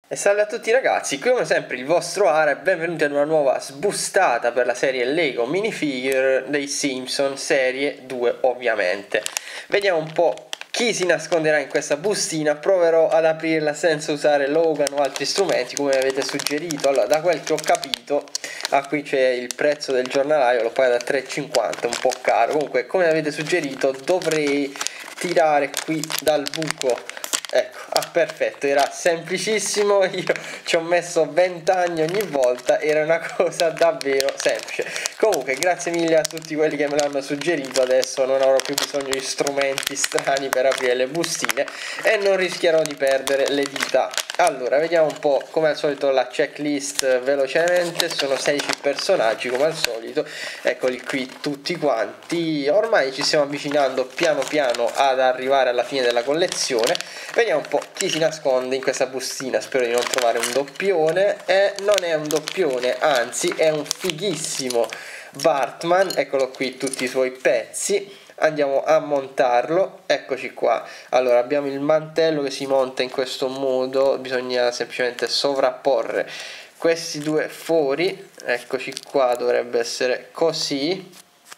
E salve a tutti ragazzi, qui come sempre il vostro Ara e benvenuti ad una nuova sbustata per la serie Lego Minifigure dei Simpson serie 2 ovviamente. Vediamo un po' chi si nasconderà in questa bustina, proverò ad aprirla senza usare Logan o altri strumenti come avete suggerito. Allora, da quel che ho capito, qui c'è il prezzo del giornalaio, l'ho pagato a 3,50, un po' caro. Comunque, come avete suggerito, dovrei tirare qui dal buco. Ecco, perfetto, era semplicissimo, io ci ho messo 20 anni ogni volta, era una cosa davvero semplice. Comunque, grazie mille a tutti quelli che me l'hanno suggerito, adesso non avrò più bisogno di strumenti strani per aprire le bustine e non rischierò di perdere le dita. Allora, vediamo un po' come al solito la checklist velocemente, sono 16 personaggi come al solito, eccoli qui tutti quanti, ormai ci stiamo avvicinando piano piano ad arrivare alla fine della collezione. Vediamo un po' chi si nasconde in questa bustina, spero di non trovare un doppione, e non è un doppione, anzi è un fighissimo Bartman, eccolo qui tutti i suoi pezzi. Andiamo a montarlo, eccoci qua. Allora abbiamo il mantello che si monta in questo modo, bisogna semplicemente sovrapporre questi due fori, eccoci qua, dovrebbe essere così,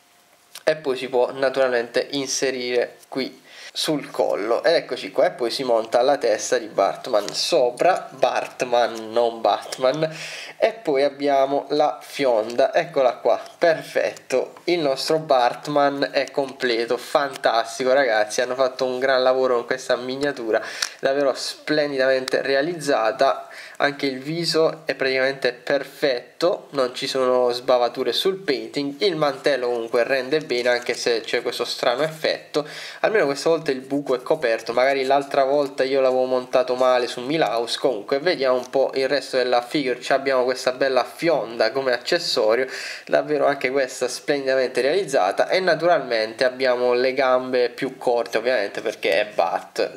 e poi si può naturalmente inserire qui sul collo ed eccoci qua, e poi si monta la testa di Bartman sopra, Bartman non Batman, e poi abbiamo la fionda, eccola qua, perfetto, il nostro Bartman è completo, fantastico ragazzi, hanno fatto un gran lavoro con questa miniatura, davvero splendidamente realizzata, anche il viso è praticamente perfetto, non ci sono sbavature sul painting, il mantello comunque rende bene anche se c'è questo strano effetto, almeno questa volta il buco è coperto, magari l'altra volta io l'avevo montato male su Milhouse. Comunque vediamo un po' il resto della figure, abbiamo questa bella fionda come accessorio, davvero anche questa splendidamente realizzata, e naturalmente abbiamo le gambe più corte ovviamente perché è Bat,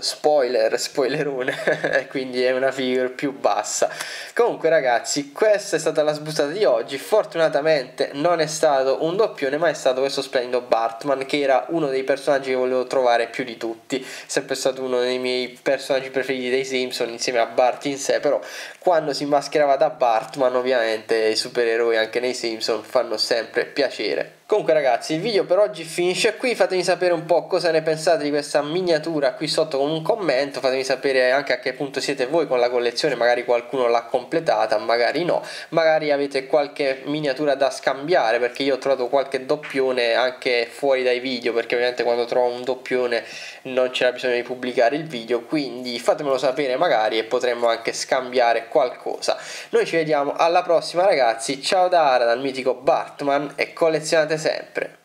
spoilerone e quindi è una figure più bassa. Comunque ragazzi, questa è stata la sbustata di oggi, fortunatamente non è stato un doppione ma è stato questo splendido Bartman, che era uno dei personaggi che volevo trovare più di tutti, sempre stato uno dei miei personaggi preferiti dei Simpson insieme a Bart in sé, però quando si mascherava da Bartman ovviamente i supereroi anche nei Simpson fanno sempre piacere. Comunque ragazzi, il video per oggi finisce qui, fatemi sapere un po' cosa ne pensate di questa miniatura qui sotto con un commento, fatemi sapere anche a che punto siete voi con la collezione, magari qualcuno l'ha completata, magari no, magari avete qualche miniatura da scambiare, perché io ho trovato qualche doppione anche fuori dai video, perché ovviamente quando trovo un doppione non c'era bisogno di pubblicare il video, quindi fatemelo sapere magari e potremmo anche scambiare qualcosa. Noi ci vediamo alla prossima ragazzi, ciao da Ara dal mitico Bartman e collezionate sempre.